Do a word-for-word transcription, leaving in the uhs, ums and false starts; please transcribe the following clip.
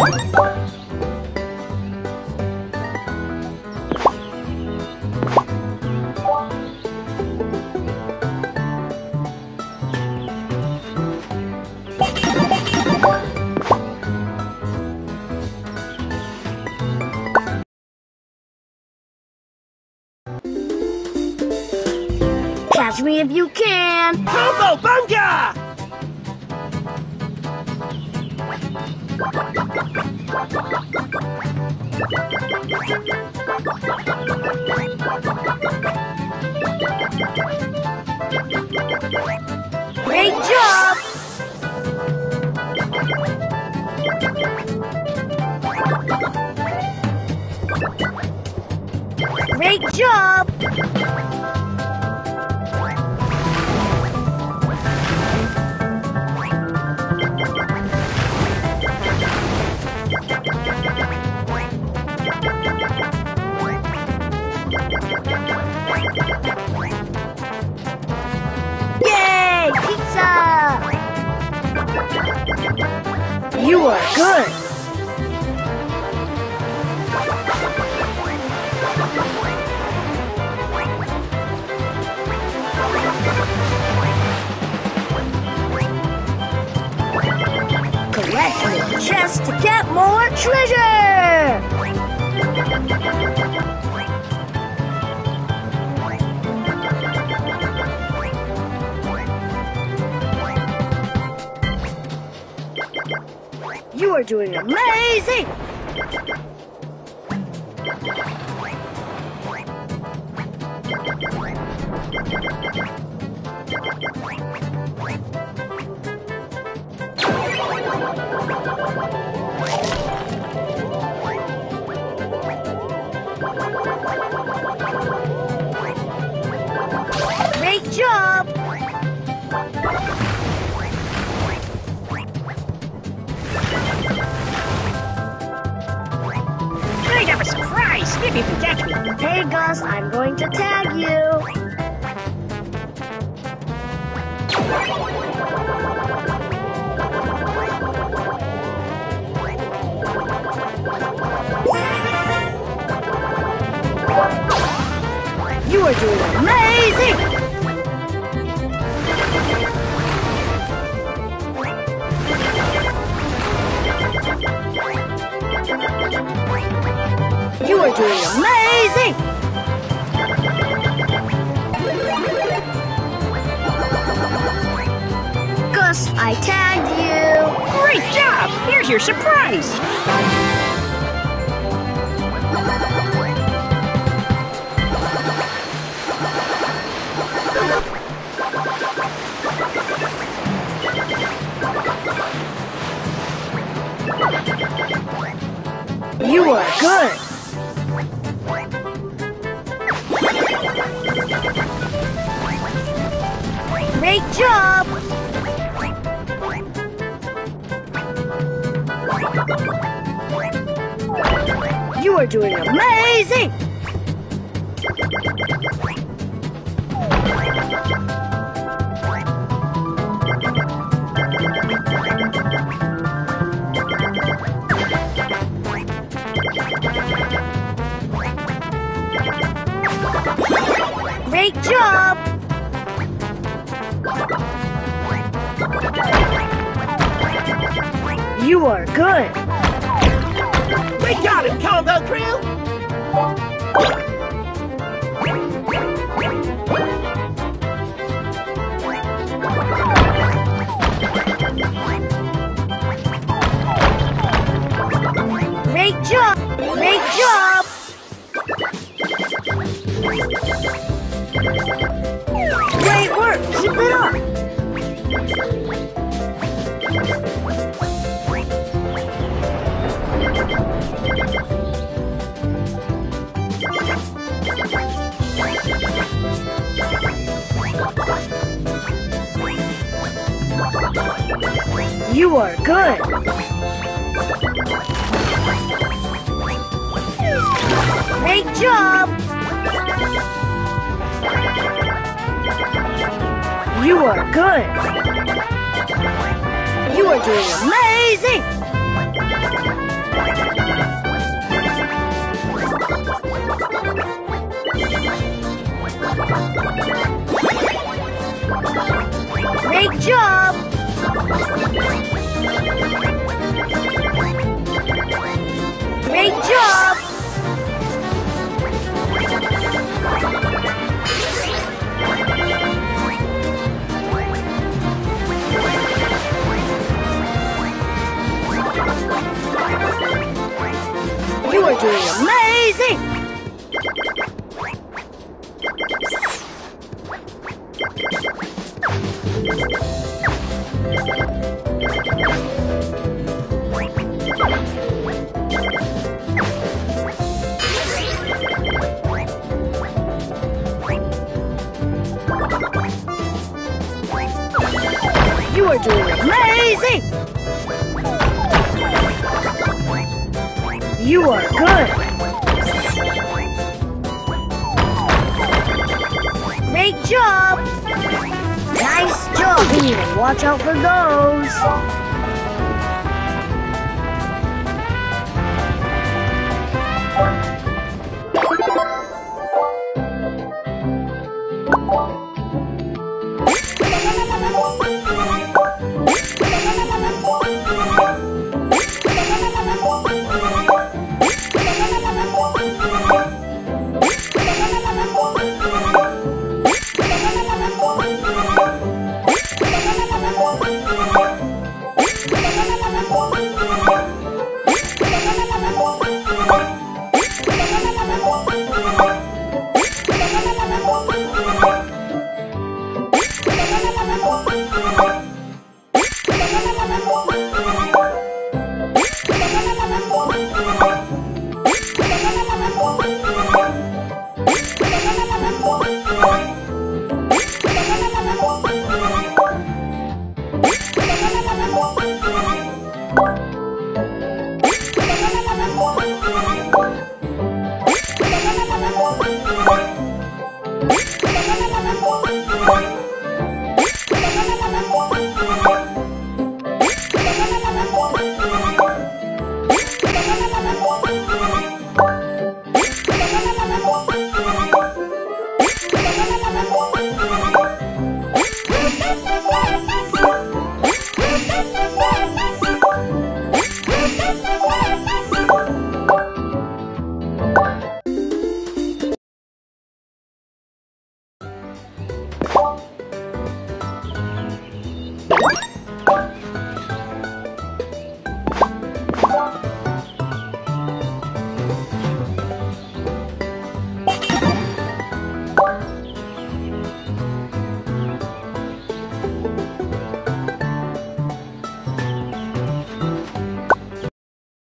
Catch me if you can! Cowabunga! Great job! Great job! Yay! Pizza! You are good! Collect the chest to get more treasure! You are doing amazing! Great job! I have a surprise if you can catch me. Hey Gus, I'm going to tag you. You are doing amazing! You are doing amazing! Gus, I tagged you! Great job! Here's your surprise! You are good! Great job! You are doing amazing! Great job! You are good! We got him, Combo Crew! Great job! Great job! Great work! Keep it up! You are good! Great job! You are good! You are doing amazing! Great job! Great job! You are doing amazing! You are doing amazing! You are good! Great job! Nice job! We need to watch out for those!